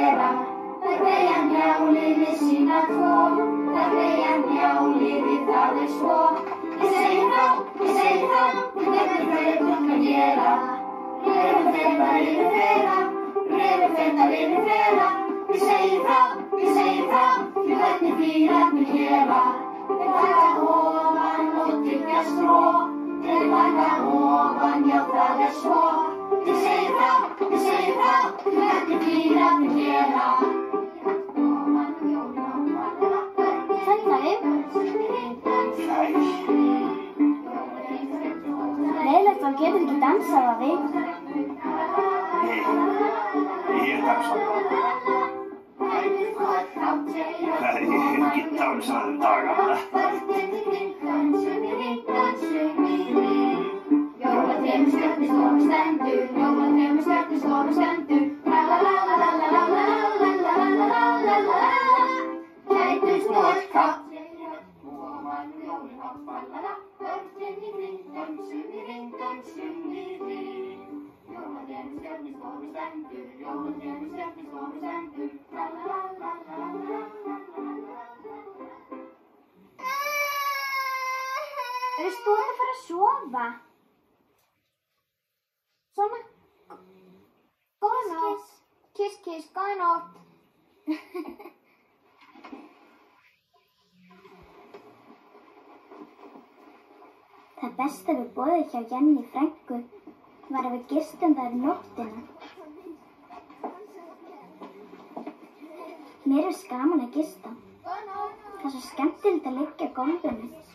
gera. Þær beygja hnjáliði sína tvo. Þær beygja hnjáliði, það svo. Ég segi frá, hvernig þau fólk gera. Röðufetar yfir fleira. Ég segi frá, hvernig fílarnir gera. Þeir taka ofan og tyggja stró. Þeir taka ofan, já það svo. Ég segi frá, hvernig fílarnir gera. Leiðilegt að þú getur ekki dansað að því. Ég dansa. Ég hef ekki dansað dagana. Jólatrén stjörnustofu stendur, jólatrén stjörnustofu stendur. Gætu snorkátt. Ofan jólin hoppalala. Börnin í kring, dönsum í ring. Jólatrén stjörnustofu stendur, jólatrén stjörnustofu stendur. Veist þú að fara að sofa? Svona. Góða nótt. Kiss, góða nótt. Það besta við boðið hjá Jenny frænku var að við gistum þar nóttina. Mér er gaman að gista. Það er svo skemmtilegt að liggja á gólfinu.